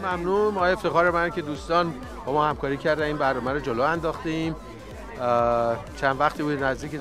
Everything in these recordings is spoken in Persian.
ممنون. ما افتخار من که دوستان با ما همکاری کردن این برنامه رو جلو انداختیم. چند وقتی بود نزدیک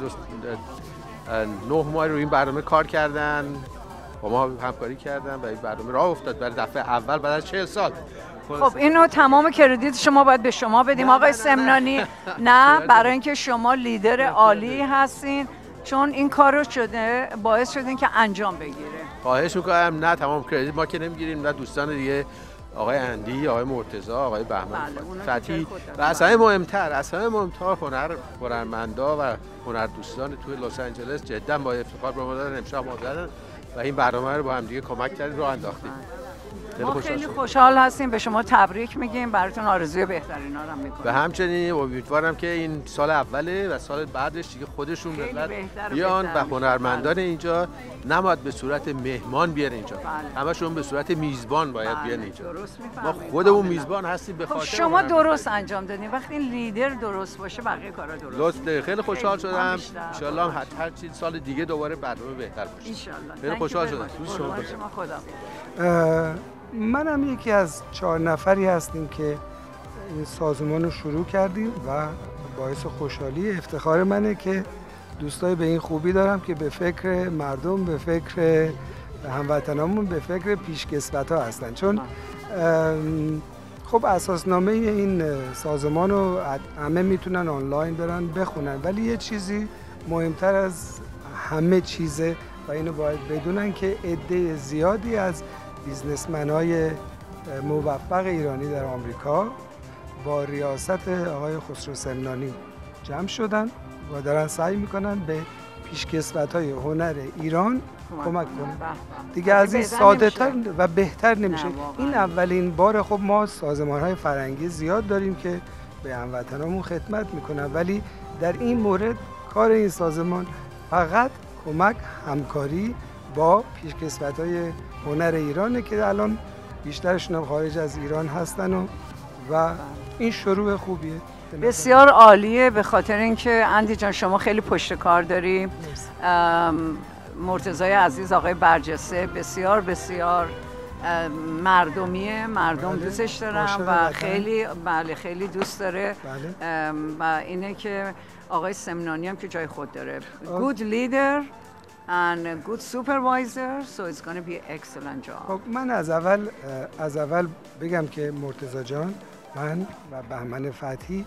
9 ماه روی این برنامه کار کردن، با ما همکاری کردن و این برنامه راه افتاد برای دفعه اول بعد از 40 سال. خب اینو تمام کردیت شما باید به شما بدیم آقای سمنانی. نه برای اینکه شما لیدر عالی هستین، چون این کار رو شده باعث شدین که انجام بگیره. خواهش میکنم. نه تمام کردیت ما که نمیگیریم، نه دوستان دیگه، آقای اندی، آقای مرتضی، آقای بهمن فتحی و از همه مهمتر هنرمندا و هنردوستان توی لس آنجلس جدا با افتخار به ما دادن امشب ما دادن و این برنامه رو با هم دیگه کمک کردیم راه انداختیم. ما خیلی خوشحال هستیم، به شما تبریک میگیم، براتون آرزوی بهترینا رو میکنیم. و همچنین امیدوارم که این سال اوله و سال بعدش دیگه خودشون بیان و هنرمندان اینجا نباید به صورت مهمان بیان اینجا، همشون به صورت میزبان باید بیان اینجا. ما خودمون میزبان هستیم به خاطر شما درست انجام دادین. وقتی این لیدر درست باشه بقیه کارا درست. خیلی خوشحال شدم. ان شاء الله هر چیز سال دیگه دوباره برنامه بهتر باشه. ان شاء الله. خیلی خوشحال شدم. شما خدا. منم یکی از 4 نفری هستیم که این سازمان رو شروع کردیم و باعث خوشحالی افتخار منه که دوستای به این خوبی دارم که به فکر مردم، به فکر هموطنامون، به فکر پیشکسوت‌ها هستن. چون خب اساسنامه این سازمان رو همه میتونن آنلاین برن بخونن، ولی یه چیزی مهمتر از همه چیزه و اینو باید بدونن که عده زیادی از بیزنسمن‌های موفق ایرانی در آمریکا با ریاست آقای خسرو سمنانی جمع شدن و دارن سعی میکنن به پیشکسوت‌های هنر ایران کمک کنن. دیگه از این ساده‌تر و بهتر نمیشه. این اولین بار. خب ما سازمان‌های فرهنگی زیاد داریم که به هموطنامون خدمت میکنن، ولی در این مورد کار این سازمان فقط کمک، همکاری با پیشکسوت‌های هنر ایرانه که الان بیشترشون هم خارج از ایران هستن و این شروع خوبیه. بسیار عالیه، به خاطر اینکه اندی جان شما خیلی پشت کار داری. مرتضی عزیز، آقای برجسته بسیار بسیار مردمیه، مردم دوستش دارن و خیلی دوست داره. و اینه که آقای سمنانی هم که جای خود داره. good leader and good supervisor, so it's going to be an excellent job. خب من از اول بگم که مرتضی جان، من و بهمن فتحی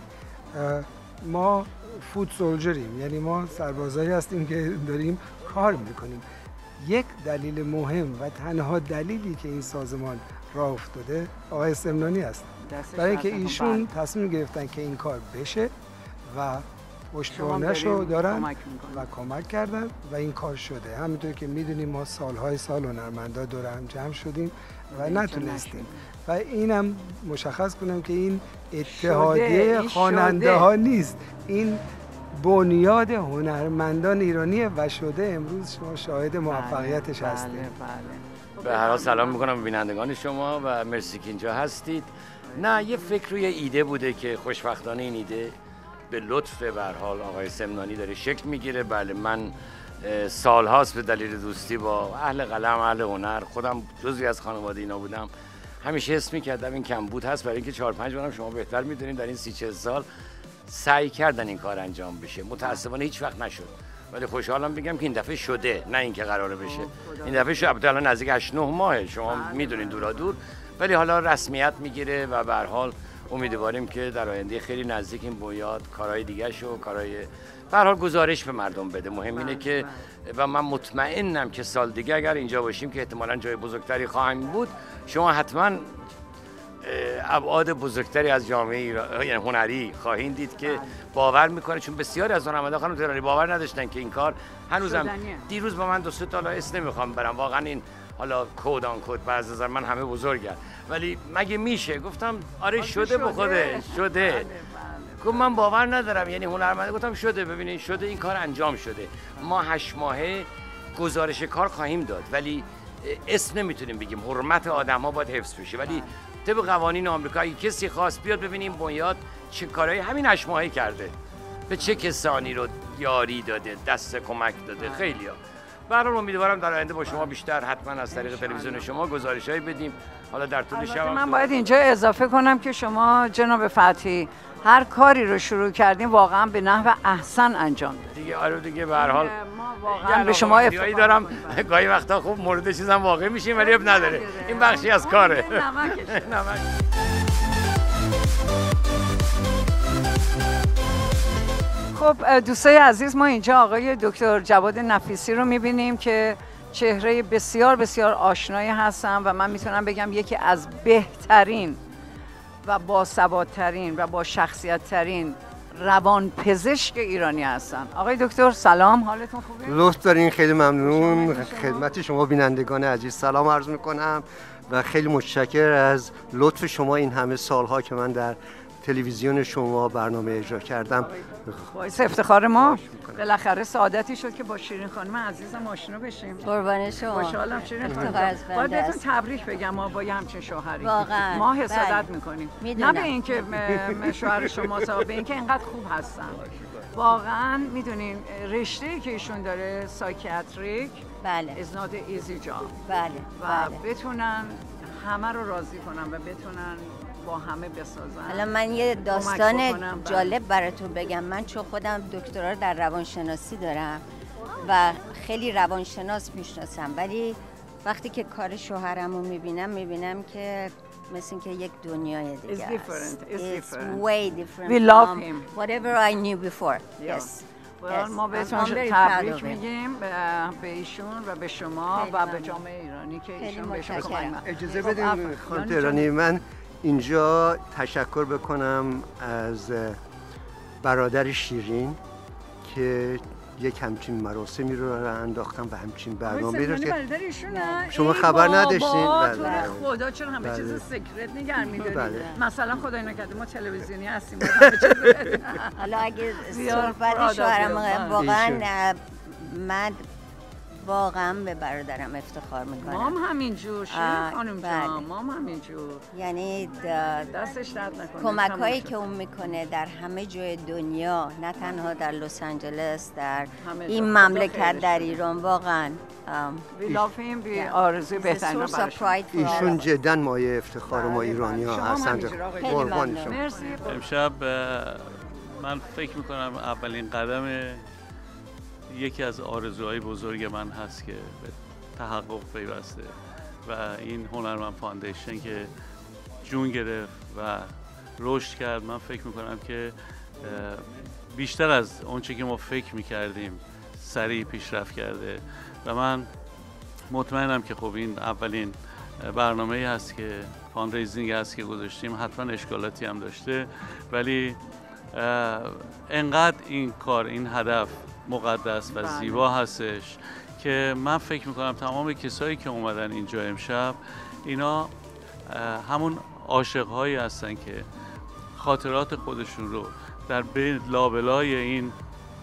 ما فود سولجریم، یعنی ما سربازایی هستیم که داریم کار میکنیم. یک دلیل مهم و تنها دلیلی که این سازمان راه افتاده آقای سمنانی هست، برای اینکه ایشون تصمیم گرفتن که این کار بشه و پشتوانه‌اش رو دارن و کمک کردن و این کار شده. همینطور که میدونیم ما سالهای سال هنرمندا دور هم جمع شدیم و نتونستیم. و اینم مشخص کنم که این اتحادیه خواننده ها نیست، این بنیاد هنرمندان ایرانیه و شده. امروز شما شاهد موفقیتش هستید. به هر حال سلام میکنم به بینندگان شما و مرسی که اینجا هستید. نه، یه فکر و یه ایده بوده که خوشبختانه این ایده به لطف به هر حال آقای سمنانی داره شکل میگیره. بله، من سالهاست به دلیل دوستی با اهل قلم، اهل هنر، خودم جزوی از خانواده اینا بودم، همیشه حس می‌کردم این کمبود هست، برای اینکه 4-5 بارم شما بهتر می‌دونید در این 30-40 سال سعی کردن این کار انجام بشه. متأسفانه هیچ وقت نشد، ولی خوشحالم بگم که این دفعه شده، نه اینکه قراره بشه. این دفعه شده. البته الان نزدیک 8-9 ماهه، شما میدونید دورا دور، ولی حالا رسمیت میگیره و به هر حال امیدواریم که در آینده خیلی نزدیک این بنیاد کارهای دیگه‌شو، کارهای به هر حال گزارش به مردم بده. مهم اینه که و من مطمئنم که سال دیگه اگر اینجا باشیم که احتمالاً جای بزرگتری خواهیم بود، شما حتما ابعاد بزرگتری از جامعه یعنی هنری خواهید دید که باور میکنه، چون بسیاری از هنرمندان خانم تهرانی باور نداشتن که این کار هنوزم. دیروز با من 2-3 تا اسم نمیخوام برم، واقعا این حالا کد آن کد بعض نظر من همه بزرگن، ولی مگه میشه؟ گفتم آره شده به خودش شده. گفت من باور ندارم، یعنی هنرمنده. گفتم شده، ببینید شده، این کار انجام شده. ما 8 ماهه گزارش کار خواهیم داد، ولی اسم نمیتونیم بگیم، حرمت آدم‌ها باید حفظ بشه. ولی طبق قوانین آمریکا اگه کسی خواست بیاد ببینیم بنیاد چه کارهایی همین 8 ماهه کرده، به چه کسانی رو یاری داده، دست کمک داده، خیلیا. برای امیدوارم در آینده با شما بیشتر حتما از طریق تلویزیون شما گزارش‌هایی بدیم. حالا در طول شب من باید اینجا اضافه کنم که شما جناب فتحی هر کاری رو شروع کردیم واقعا به نحو احسن انجام دادیم دیگه. آره دیگه به هر حال ما واقعا به شما افتخار دارم. گاهی وقتا خوب مورد چیزام واقع میشیم ولی اب نداره، این بخشی از کاره. خب دوستای عزیز، ما اینجا آقای دکتر جواد نفیسی رو میبینیم که چهره بسیار بسیار آشنایی هستن و من میتونم بگم یکی از بهترین و باثبات‌ترین و با شخصیت‌ترین روانپزشک ایرانی هستن. آقای دکتر سلام، حالتون خوبه؟ لطف دارین، خیلی ممنون. خدمت شما بینندگان عزیز سلام عرض میکنم و خیلی متشکر از لطف شما این همه سالها که من در تلویزیون شما برنامه اجرا کردم. باعث افتخار ما. بالاخره سعادتی شد که با شیرین خانم عزیزم آشنا بشیم. قربان شما. خوشحالم شیرین خانم. باید بهتون تبریک بگم ما با یه همچین شوهری. واقعا. ما حسادت میکنیم. میدونم. نه به اینکه شوهر شما به اینکه اینقدر خوب هستن. واقعا میدونین رشته‌ای که ایشون داره سایکیاتریک بله. is not an easy job. بله. و بله. بتونن همه رو راضی کنن و بتونن با همه بسازن. حالا من یه داستان جالب براتون بگم. من چون خودم دکترا در روانشناسی دارم و خیلی روانشناس میشناسم، ولی وقتی که کار شوهرم رو میبینم که مثل که یک دنیای دیگه است. It's way different. We love him. Whatever I knew before. Yes. ما بهتون تبریک میگیم به ایشون و به شما و به جامعه ایرانی که ایشون بهشون کمک. اجازه بدین خانم تهرانی من اینجا تشکر بکنم از برادر شیرین که یک همچین مراسمی رو انداختم و همچین برنامه‌ای رو که شما خبر نداشتین. بله. خدا چرا همه چیز سکرت نگه می‌دارید؟ بله. مثلا خدای نکرده ما تلویزیونی هستیم. حالا اگه صحبت شوهرم واقعا من واقعا به برادرم افتخار میکنم. مام همینجور شیرین خانم جان، مام همینجور. یعنی دستش درد نکنه. کمک‌هایی که اون میکنه در همه جای دنیا، نه تنها در لس آنجلس، در این مملکت، در ایران، واقعا آرزوی بهترین رو براش. ایشون جدا مایه افتخار ما ایرانی‌ها هستن. قربان شما. امشب من فکر میکنم اولین قدم یکی از آرزوهای بزرگ من هست که به تحقق پیوسته و این هنرمند فاندیشن که جون گرفت و رشد کرد، من فکر میکنم که بیشتر از اونچه که ما فکر میکردیم سریع پیشرفت کرده و من مطمئنم که خب این اولین برنامه‌ای هست که فاندریزینگ هست که گذاشتیم، حتما اشکالاتی هم داشته ولی انقدر این کار، این هدف مقدس و زیبا هستش که من فکر میکنم تمام کسایی که اومدن اینجا امشب اینا همون عاشق‌هایی هستن که خاطرات خودشون رو در بین لابلای این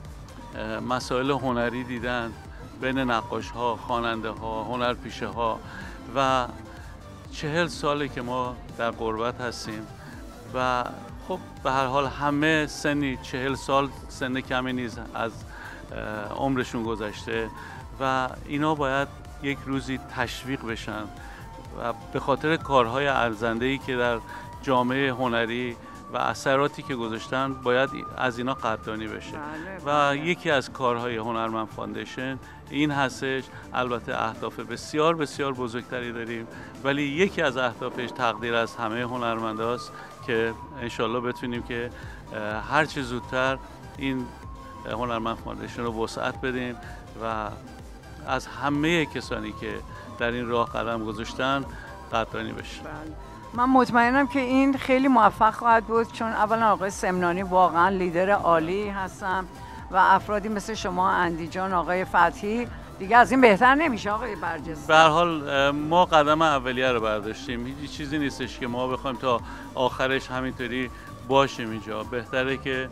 مسائل هنری دیدن، بین نقاش‌ها، خواننده‌ها، هنرپیشه‌ها و 40 ساله که ما در غربت هستیم و خب به هر حال همه سنی 40 سال سن کمی نیست از عمرشون گذشته و اینا باید یک روزی تشویق بشن و به خاطر کارهای ارزنده‌ای که در جامعه هنری و اثراتی که گذاشتن باید از اینا قدردانی بشه. و یکی از کارهای هنرمند فاندیشن این هستش. البته اهداف بسیار بسیار بزرگتری داریم ولی یکی از اهدافش تقدیر از همه هنرمنداست که انشالله بتونیم که هر چه زودتر این هنرمند فاندیشن رو وسعت بدیم و از همه کسانی که در این راه قدم گذاشتن قدردانی بشه. من مطمئنم که این خیلی موفق خواهد بود چون اولا آقای سمنانی واقعا لیدر عالی هستن و افرادی مثل شما، اندیجان، آقای فتحی، دیگه از این بهتر نمیشه آقای برجسته. به هر حال ما قدم اولیه رو برداشتیم، هیچ چیزی نیستش که ما بخوایم تا آخرش همینطوری باشیم اینجا. بهتره که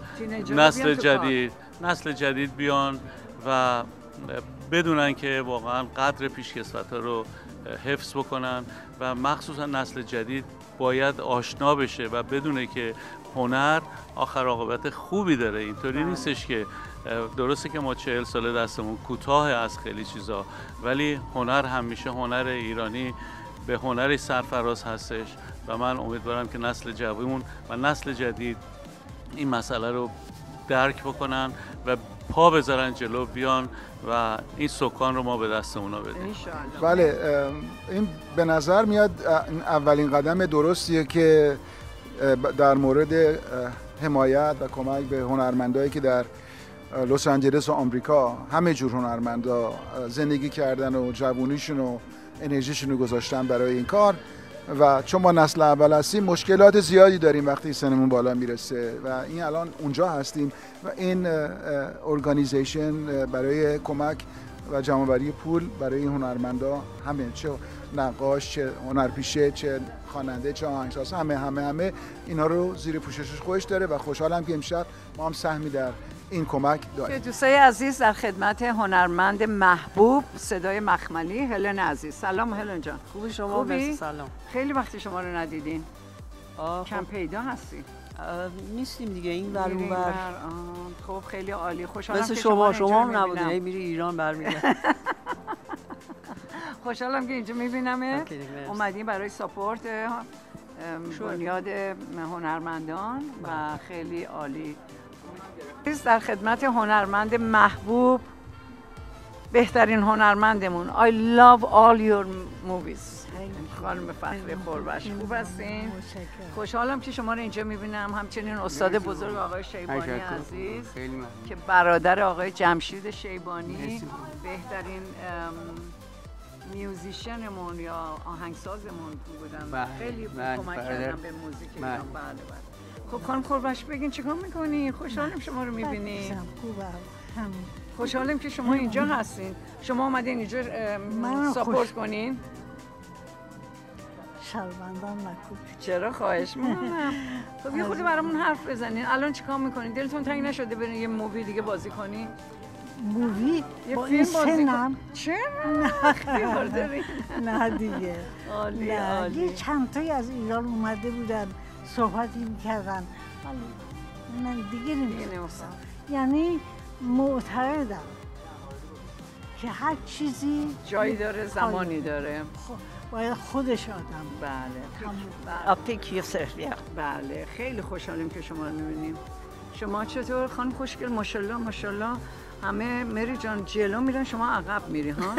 نسل جدید بیان و بدونن که واقعا قدر پیشکسوت‌ها رو حفظ بکنن و مخصوصا نسل جدید باید آشنا بشه و بدونه که هنر آخر عاقبت خوبی داره. اینطوری نیستش که درسته که ما 40 ساله دستمون کوتاه از خیلی چیزا، ولی هنر همیشه هنر ایرانی به هنری سرفراز هستش و من امیدوارم که نسل جوان و نسل جدید این مسئله رو درک بکنن و پا بذارن جلو بیان و این سکان رو ما به دست اونا بدیم. بله، این به نظر میاد اولین قدم درستیه که در مورد حمایت و کمک به هنرمندایی که در لس آنجلس و آمریکا همه جور هنرمندا زندگی کردن و جوونیشون و انرژیشون رو گذاشتن برای این کار و چون ما نسل اول هستیم مشکلات زیادی داریم وقتی سنمون بالا میرسه و این الان اونجا هستیم و این ارگانیزیشن برای کمک و جمع‌آوری پول برای هنرمندا، همه چه نقاش، چه هنرپیشه، چه خواننده، چه آهنگساز، همه اینا رو زیر پوششش خودش داره و خوشحالم که امشب ما هم سهمی در این کمک داریم. دوستای عزیز در خدمت هنرمند محبوب صدای مخملی هلن عزیز. سلام هلن جان. خوبی شما؟ مرسی. سلام. خیلی وقتی شما رو ندیدین. کم پیدا هستی؟ نیستیم دیگه، این ور اون ور. خب خیلی عالی، خوشحالم مثل که شما هم نبودین، میری ایران برمیگردی. خوشحالم که اینجا میبینمت. اومدیم برای ساپورت بنیاد هنرمندان و خیلی عالی. در خدمت هنرمند محبوب، بهترین هنرمندمون. I love all your movies. خانم فخری خوربش، خوب هستین؟ خوشحالم که شما رو اینجا میبینم. همچنین استاد بزرگ آقای شیبانی عزیز که برادر آقای جمشید شیبانی، بهترین میوزیشنمون یا آهنگسازمون بودن. خیلی کمک کردن به موزیک ایران. بله. خب خانم خوربش بگین چیکار میکنی؟ خوشحالم شما رو میبینیم. خوشحالم که شما اینجا هستین. شما اومدین اینجا ساپورت کنین؟ شرمندم نکن. چرا؟ خواهش میکنم. خب یه خودی برامون حرف بزنین. الان چیکار میکنین؟ دلتون تنگ نشده برین یه مووی دیگه بازی کنین؟ مووی؟ با این سنم؟ چرا؟ نه دیگه. عالی. یه چند تایی از ایران اومده بودن صحبتی میکردن ولی من دیگه نمیستم. یعنی معتقدم که هر چیزی جایی داره، زمانی داره، باید خودش آدم. بله. آپیک یوسف. بله، خیلی خوشحالیم که شما رو میبینیم. شما چطور خانم خوشگل؟ ماشاءالله همه مری جان جلو میرن، شما عقب میری ها.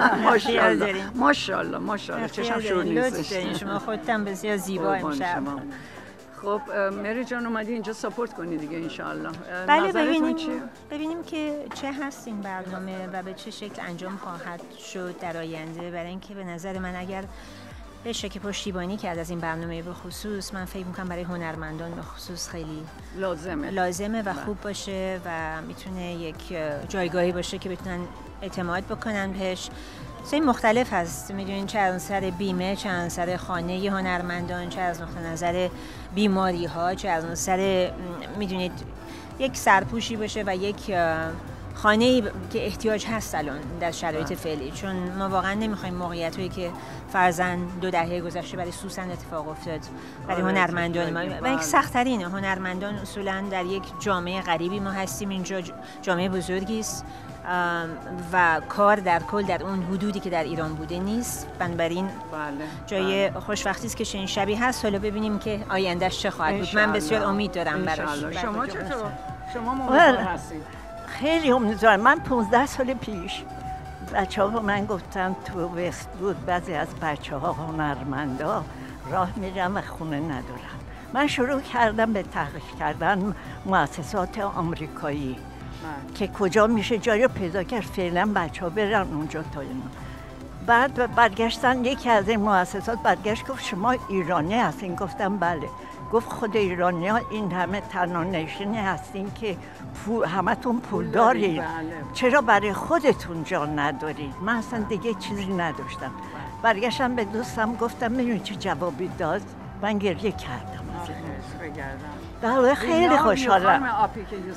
ماشاءالله چشم شور نیست. شما خودتون بسیار زیبا امشب. خب مری جان اومدی اینجا ساپورت کنی دیگه انشالله. بله، ببینیم که چه هست این برنامه و به چه شکل انجام خواهد شد در آینده. برای اینکه به نظر من اگر بشه که پشتیبانی کرد از این برنامه به خصوص، من فکر میکنم برای هنرمندان به خصوص خیلی لازمه و خوب باشه و میتونه یک جایگاهی باشه که بتونن اعتماد بکنن بهش. چیزای مختلف هست، میدونین، چه از نظر بیمه، چه از نظر خانه هنرمندان، چه از نظر بیماری ها، چه از نظر میدونید یک سرپوشی باشه و یک خانه‌ای که احتیاج هست الان در شرایط فعلی. چون ما واقعا نمیخوایم موقعیتایی که فرضاً 2 دهه گذشته برای سوسن اتفاق افتاد برای هنرمندان ما و یک سخت‌ترینه. هنرمندان اصولاً در یک جامعه غریبی ما هستیم، اینجا جامعه بزرگی است و کار در کل در اون حدودی که در ایران بوده نیست. بنابراین جای خوشبختی است که چنین شبی هست. حالا ببینیم که آیندهش چه خواهد بود. من بسیار امید دارم براش. شما چطور؟ شما امیدوار هستید؟ خیلی امیدوارم. من 15 سال پیش بچه‌ها به من گفتن تو وست بود بعضی از بچه‌ها هنرمندا راه میرن و خونه ندارن. من شروع کردم به تحقیق کردن مؤسسات آمریکایی که کجا میشه جایی رو پیدا کرد فعلا بچه‌ها برن اونجا تا اینا. بعد برگشتن یکی از این مؤسسات برگشت گفت شما ایرانی هستین؟ گفتم بله. گفت خود ایرانی ها این همه تنها نشینی هستین که همتون پول دارید، چرا برای خودتون جان ندارید؟ من اصلا دیگه چیزی نداشتم. برگشتم به دوستم گفتم میدونی چه جوابی داد؟ من گریه کردم. خیلی خوشحالم.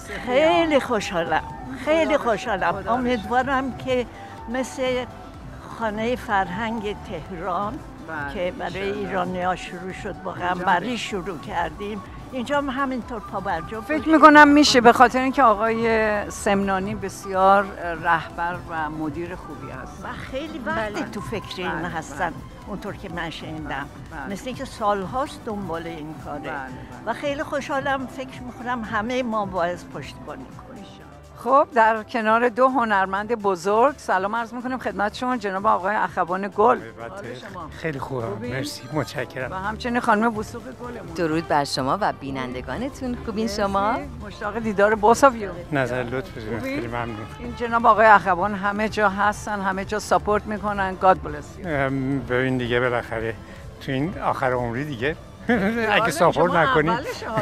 خیلی خوشحالم. امیدوارم که مثل خانه فرهنگ تهران که برای ایرانی ها شروع شد با غنبری شروع کردیم، اینجا هم همینطور پابرجا. فکر میکنم میشه به خاطر اینکه آقای سمنانی بسیار رهبر و مدیر خوبی هست و خیلی وقتی تو فکر این هستن اونطور که من شنیدم. مثل اینکه سالهاست دنبال این کاره و خیلی خوشحالم. فکر میکنم همه ما باید پشتیبانی کنیم. خب در کنار دو هنرمند بزرگ سلام عرض میکنیم خدمت شما جناب آقای اخوان گل. خیلی خوبم، مرسی، متشکرم. و همچنین خانم وثوق گلمون. درود بر شما و بینندگانتون. خوبین شما؟ مشتاق دیدار بوساویو. نظر لطف بدید، خیلی ممنون. این جناب آقای اخوان همه جا هستن، همه جا ساپورت میکنن. گاد بلس یو. ببین دیگه بالاخره تو این آخر عمری دیگه اگه ساپورت نکنید.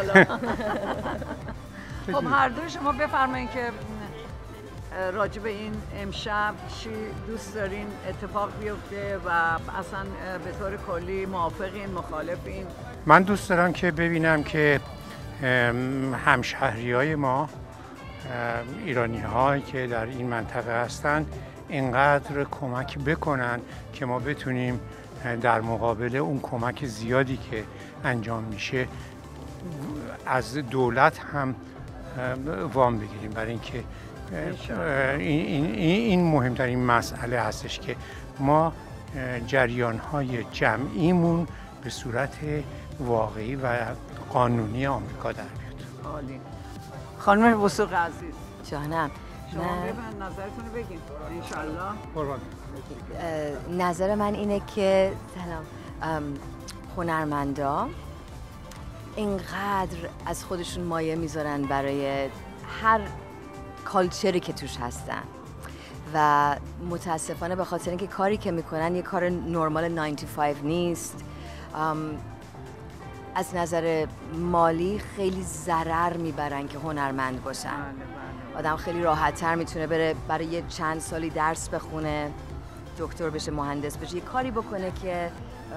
خب هر دوی شما بفرمایید که راجع به این امشب چی دوست دارین اتفاق بیفته و اصلا به طور کلی موافقین مخالفین؟ من دوست دارم که ببینم که همشهریای ما ایرانی هایی که در این منطقه هستن اینقدر کمک بکنن که ما بتونیم در مقابل اون کمک زیادی که انجام میشه از دولت هم وام بگیریم، برای اینکه این مهمترین مسئله هستش که ما جریان‌های جمعیمون به صورت واقعی و قانونی آمریکا در بیاد. عالی. خانم وثوق عزیز جانم، شما نظرتون رو بگین انشالله. نظر من اینه که هنرمندا اینقدر از خودشون مایه میذارن برای هر کالچری که توش هستن و متاسفانه به خاطر اینکه کاری که میکنن یه کار نرمال 9 to 5 نیست، از نظر مالی خیلی ضرر میبرن که هنرمند باشن. آدم خیلی راحت‌تر میتونه بره برای یه چند سالی درس بخونه، دکتر بشه، مهندس بشه، یه کاری بکنه که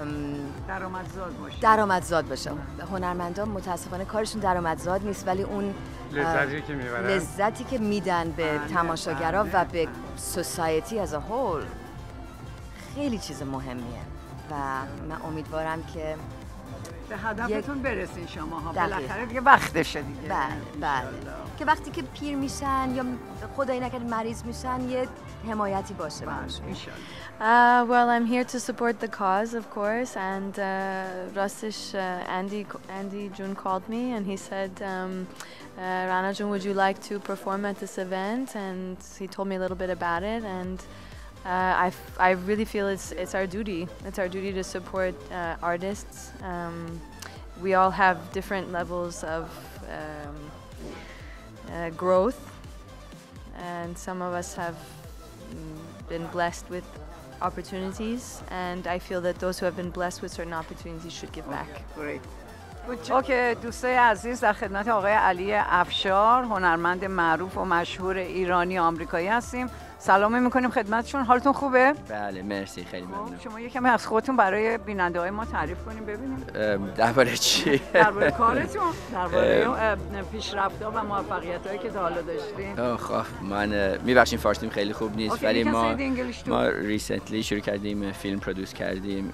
درآمدزاد باشه. هنرمندان متاسفانه کارشون درآمدزاد نیست، ولی اون لذتی که میدن به تماشاگرها و به سوسایتی از هول خیلی چیز مهمیه و من امیدوارم که به هدفتون برسین شما ها. بالاخره دیگه وقتشه دیگه. بله که وقتی که پیر میشن یا خدایی نکنه مریض میشن یه حمایتی باشه براشون. Well, I'm here to support the cause, of course, and Rastish, Andy June called me and he said, Rana June, would you like to perform at this event? And he told me a little bit about it, and I really feel it's our duty. It's our duty to support artists. We all have different levels of growth, and some of us have been blessed with opportunities, and I feel that those who have been blessed with certain opportunities should give back. Great. اوکی دوستای عزیز، در خدمت آقای علی افشار، هنرمند معروف و مشهور ایرانی آمریکایی هستیم. سلام میکنیم خدمتشون. حالتون خوبه؟ بله مرسی، خیلی ممنون. شما یه کمی از خودتون برای بیننده های ما تعریف کنیم ببینیم. درباره چی؟ درباره کارتون، درباره پیشرفت‌ها و موفقیت‌هایی که تا حالا داشتین. خب من میبخشیم فارسیم خیلی خوب نیست، ولی ما ریسنتلی شروع کردیم فیلم پرودوس کردیم،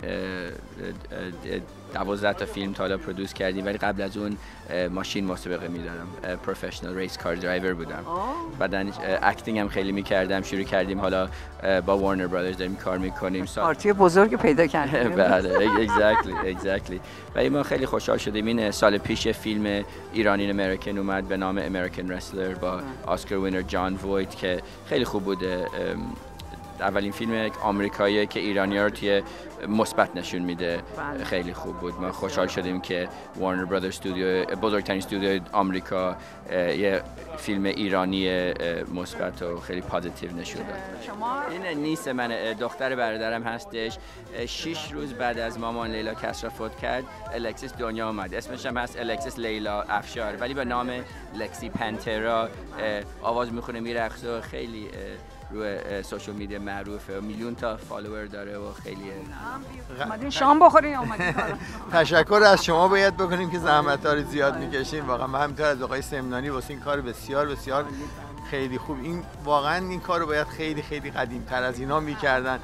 12 تا فیلم تا حالا پرودوس کردیم، ولی قبل از اون ماشین مسابقه میدادم، پروفشنال ریس کار درایور بودم. بعدن اکتینگ هم خیلی میکردم. شروع کردیم حالا با وارنر برادرز داریم کار میکنیم. پارتی بزرگ پیدا کردیم. بله exactly. ولی ما خیلی خوشحال شدیم. این سال پیش فیلم ایرانی امریکن اومد به نام امریکن رسلر با اسکار وینر جان وایت که خیلی خوب بوده. اولین فیلم آمریکایی که ایرانی‌ها رو توی مثبت نشون میده. خیلی خوب بود. ما خوشحال شدیم که وارنر برادر استودیو، بزرگترین استودیو آمریکا، یه فیلم ایرانی مثبت و خیلی پوزیتیو نشون داد. این نیست من، دختر برادرم هستش. 6 روز بعد از مامان لیلا کسرا فوت کرد، الکسیس دنیا اومد. اسمش هم هست الکسیس لیلا افشار، ولی به نام لکسی پنترا آواز میخونه، میرقصه و خیلی روی سوشال میدیا معروفه و میلیون تا فالوور داره و خیلی اومدین شام بخورین یا اومدین کار؟ تشکر از شما باید بکنیم که زحمت‌ها رو زیاد میکشین. واقعا من همینطور از آقای سمنانی واسه این کار بسیار بسیار خیلی خوب. این واقعا این کار رو باید خیلی خیلی قدیم‌تر از اینا میکردن.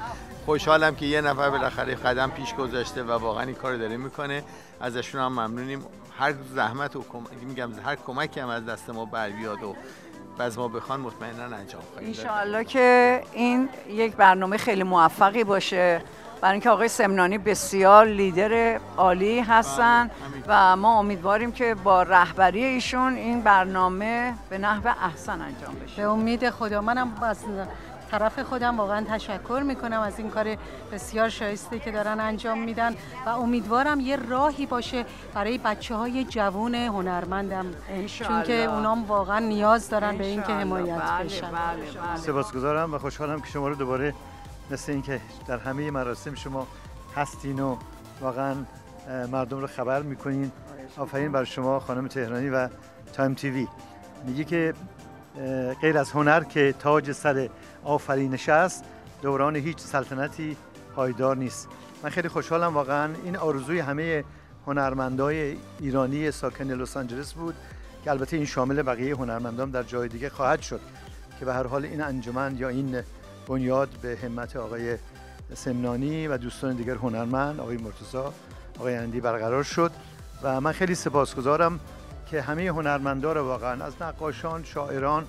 خوشحالم که یه نفر بالاخره قدم پیش گذاشته و واقعا این کارو داره میکنه. ازشون هم ممنونیم. هر زحمت و هر کمکی هم از دست ما بر بیاد و از ما بخوان مطمئنا انجام خواهیم داد. انشاءالله که این یک برنامه خیلی موفقی باشه، برای اینکه آقای سمنانی بسیار لیدر عالی هستن و ما امیدواریم که با رهبری ایشون این برنامه به نحو احسن انجام بشه. به امید خدا. منم از طرف خودم واقعا تشکر میکنم از این کار بسیار شایسته که دارن انجام میدن و امیدوارم یه راهی باشه برای بچه‌های جوان هنرمندم، چون که اونام واقعا نیاز دارن به این که حمایت بشن. سپاسگزارم و خوشحالم که شما رو دوباره مثل این که در همه مراسم شما هستین و واقعا مردم رو خبر میکنین. آفرین بر شما خانم تهرانی و تایم تیوی. میگه که غیر از هنر که تاج سر آفرینش است، دوران هیچ سلطنتی پایدار نیست. من خیلی خوشحالم، واقعا این آرزوی همه هنرمندای ایرانی ساکن لس آنجلس بود که البته این شامل بقیه هنرمندان در جای دیگه خواهد شد که به هر حال این انجمن یا این بنیاد به همت آقای سمنانی و دوستان دیگر هنرمند، آقای مرتضی، آقای اندی برقرار شد و من خیلی سپاسگزارم که همه هنرمندا رو واقعا از نقاشان، شاعران،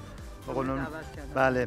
بله،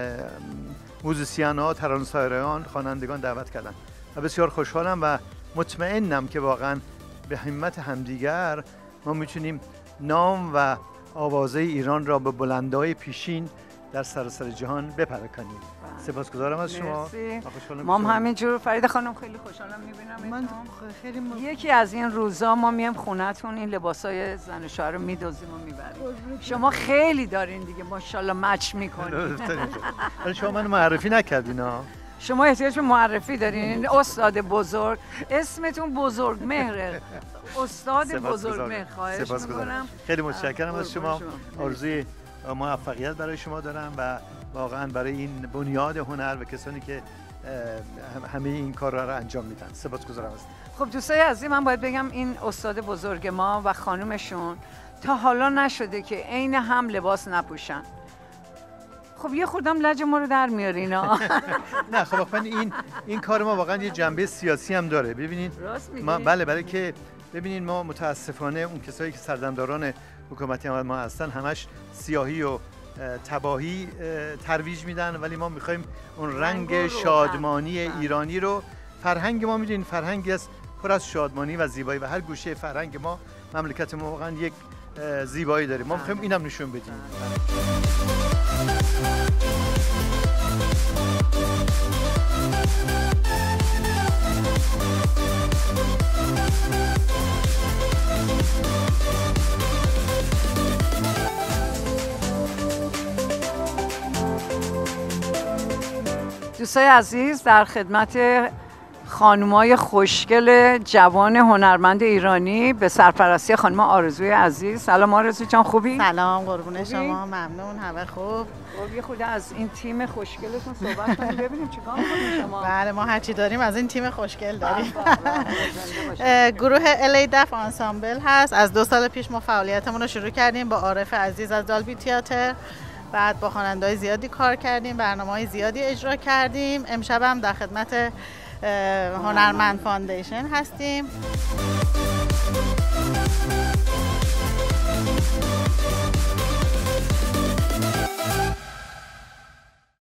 موزیسین‌ها، ترانه‌سرایان، خوانندگان دعوت کردن و بسیار خوشحالم و مطمئنم که واقعا به همت همدیگر ما میتونیم نام و آوازه ایران را به بلندای پیشین در سراسر جهان بپراکنیم. سپاسگزارم از شما. ما هم همینجور. فرید خانم خیلی خوشحالم میبینم. یکی از این روزا ما میام خونه‌تون این لباسای زن و شوهر رو میدوزیم و میبریم. شما خیلی دارین دیگه ماشاءالله مچ میکنین. ولی شما من معرفی نکردین ها. شما احتیاج به معرفی دارین. استاد بزرگ، اسمتون بزرگ مهره. استاد بزرگ مهر. خواهش میکنم. خیلی متشکرم از شما. آرزوی موفقیت برای شما دارم و واقعا برای این بنیاد هنر و کسانی که همه این کار را انجام میدن. سپاسگزارم هستم. خب دوستای عزیز، من باید بگم این استاد بزرگ ما و خانومشون تا حالا نشده که عین هم لباس نپوشن. خب یه خودم لج ما رو در میارین ها. نه خب این کار ما واقعا یه جنبه سیاسی هم داره. ببینید ما بله، برای که ببینید ما متاسفانه اون کسایی که سردمداران حکومتی ما هستن همش سیاهی و تباهی ترویج میدن، ولی ما میخوایم اون رنگ شادمانی ایرانی رو، فرهنگ ما میدونین فرهنگی است پر از شادمانی و زیبایی و هر گوشه فرهنگ ما، مملکت ما واقعا یک زیبایی داره. ما میخوایم اینم نشون بدیم. دوستای عزیز، در خدمت خانمای خوشگل جوان هنرمند ایرانی به سرپرستی خانم آرزوی عزیز. سلام آرزو جان، خوبی؟ سلام، قربون شما، ممنون، همه خوب. خب یه خود از این تیم خوشگلتون صحبت کنیم ببینیم چیکار می‌کنید شما. بله، ما هرچی داریم از این تیم خوشگل داریم. گروه الی دف آنسامبل هست. از 2 سال پیش ما فعالیتمون رو شروع کردیم با عارف عزیز از دالبی تئاتر. بعد با خواننده‌های زیادی کار کردیم، برنامه‌های زیادی اجرا کردیم. امشب هم در خدمت هنرمند فاندیشن هستیم.